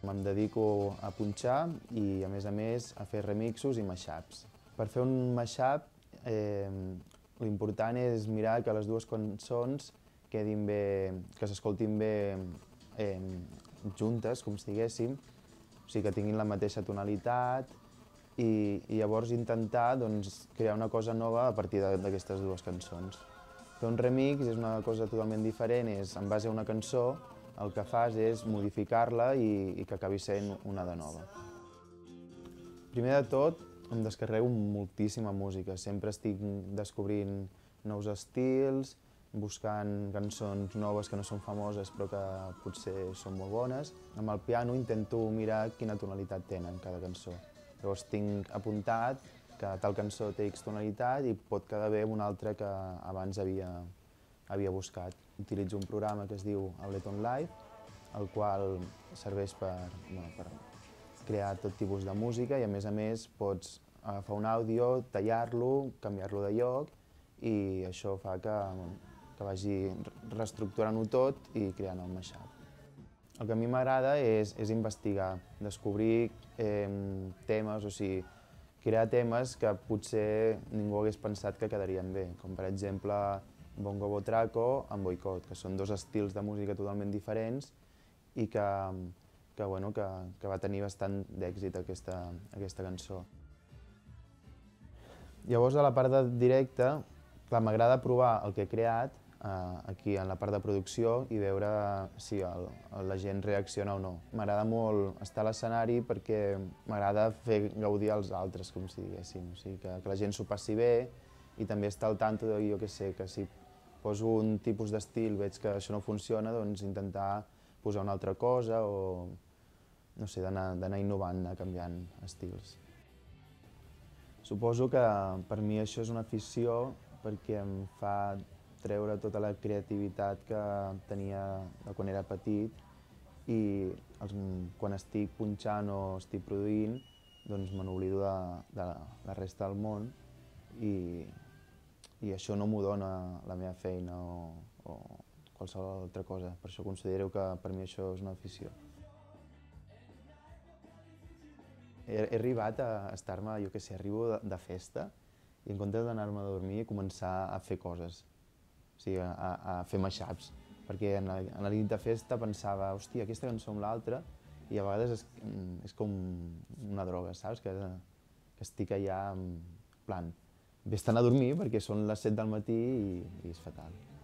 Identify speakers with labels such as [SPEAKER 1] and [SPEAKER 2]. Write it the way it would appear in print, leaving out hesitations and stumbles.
[SPEAKER 1] Em dedico a punxar i, a més, a fer remixos i mashups. Per fer un mashup, l'important és mirar que les dues cançons quedin bé, que s'escoltin bé juntes, com si diguéssim, o sigui, que tinguin la mateixa tonalitat i llavors intentar crear una cosa nova a partir d'aquestes dues cançons. Fer un remix és una cosa totalment diferent, és en base a una cançó, el que fas és modificar-la i que acabi sent una de nova. Primer de tot, em descarrego moltíssima música. Sempre estic descobrint nous estils, buscant cançons noves que no són famoses però que potser són molt bones. Amb el piano intento mirar quina tonalitat tenen cada cançó. Llavors tinc apuntat que tal cançó té X tonalitat i pot quedar bé una altra que abans havia buscat. Utilitzo un programa que es diu Ableton Live, el qual serveix per crear tot tipus de música i, a més, pots agafar un àudio, tallar-lo, canviar-lo de lloc i això fa que vagi reestructurant-ho tot i creant el mashup. El que a mi m'agrada és investigar, descobrir temes, o sigui, crear temes que potser ningú hagués pensat que quedarien bé, com per exemple Bongo Botraco amb Boicot, que són dos estils de música totalment diferents i que va tenir bastant d'èxit aquesta cançó. Llavors, a la part de directe, m'agrada provar el que he creat aquí en la part de producció i veure si la gent reacciona o no. M'agrada molt estar a l'escenari perquè m'agrada fer gaudir als altres, com si diguéssim. O sigui, que la gent s'ho passi bé i també estar al tanto de, jo què sé, que si poso un tipus d'estil, veig que això no funciona, doncs intentar posar una altra cosa o, no sé, d'anar innovant, anar canviant estils. Suposo que per mi això és una afició perquè em fa treure tota la creativitat que tenia de quan era petit i quan estic punxant o estic produint doncs me n'oblido de la resta del món i això no m'ho dona la meva feina o qualsevol altra cosa. Per això considero que per mi això és una afició. He arribat a estar-me, jo què sé, arribo de festa i en comptes d'anar-me a dormir he començat a fer coses, o sigui, a fer mashups, perquè en la nit de festa pensava, hòstia, aquesta cançó amb l'altra, i a vegades és com una droga, saps? Que estic allà en plan, vés-te'n a dormir perquè són les 7 del matí i és fatal.